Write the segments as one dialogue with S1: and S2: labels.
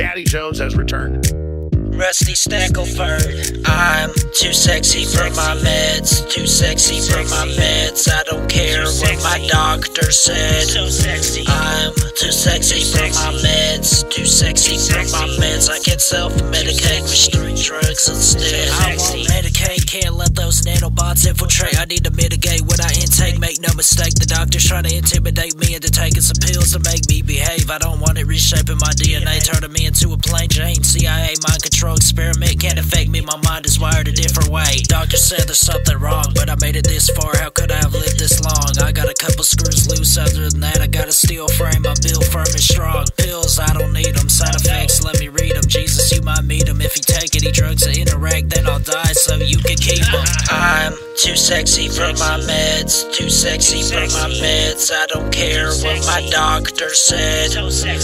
S1: Daddy Jones has returned.
S2: Rusty Stackleford. I'm too sexy for my meds, too sexy for my meds. I don't care what my doctor said. I'm too sexy for my meds, too sexy for my meds. I can self-medicate with street drugs instead. I won't medicate, can't let those nanobots infiltrate. I need to mitigate what I intake, make no mistake. The doctor's trying to intimidate me into taking some pills to make me behave. I don't want it reshaping my DNA, turning me into a plain Jane. CIA mind control experiment can't affect me, my mind is wired a different way. Doctor said there's something wrong, but I made it this far, how could I have lived this long? I got a couple screws loose, other than that I got a steel frame, I'm built firm and strong. Pills, I don't need them, side effects, let me read them. Jesus, you might meet him, if you take any drugs or interact, then I'll die so you can keep them. I'm too sexy for my meds, too sexy for my meds. I don't care what my doctor said.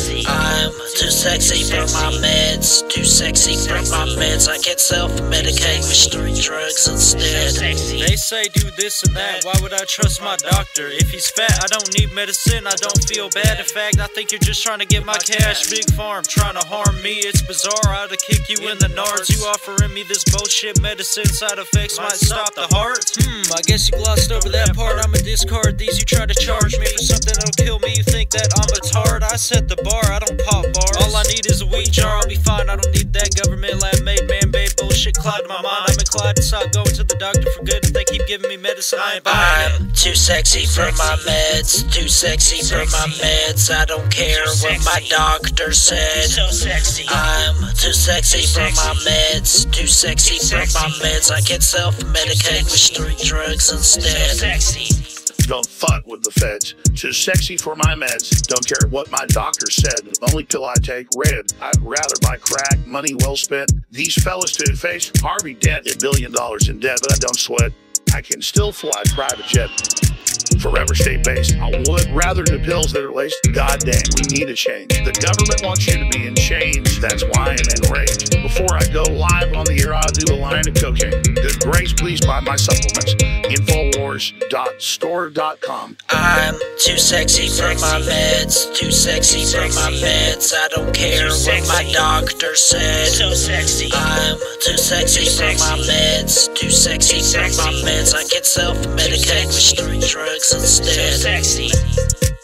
S2: I'm too sexy for my meds, too sexy for my meds. I can self-medicate with street drugs instead.
S3: They say do this and that, why would I trust my doctor? If he's fat, I don't need medicine, I don't feel bad. In fact, I think you're just trying to get my cash. Big farm trying to harm me, it's bizarre. I'd have kicked you in the nards. You offering me this bullshit medicine, side effects might stop the heart. I guess you glossed over that part. I'ma discard these, you try to charge me for something that'll kill me. You think that I'm a tard? I set the bar, I don't pop bars. All I need is a weed jar, I'll be fine. I don't need that government lab-made man-made bullshit cloud in my mind. I'm inclined to stop going to the doctor for good. If they keep giving me medicine, I ain't buying it.
S2: I'm too sexy for my meds, too sexy for my meds. I don't care what my doctor said. I'm too sexy for my meds, too sexy for my meds. I can self-medicate with street drugs instead.
S1: Don't fuck with the feds. Too sexy for my meds. Don't care what my doctor said. The only pill I take, red. I'd rather buy crack. Money well spent. These fellas to face Harvey Dent $1 billion in debt, but I don't sweat. I can still fly private jet. Forever state-based. I would rather the pills that are laced. Goddamn, we need a change. The government wants you to be in chains. That's why I'm enraged. Before I go live on the air, I'll do a line of cocaine. Good grace, please buy my supplements. Infowars.store.com.
S2: I'm too sexy for my meds, too sexy for my meds. I don't care what my doctor said. I'm too sexy for my meds, too sexy for my meds. I can self-medicate with street drugs instead.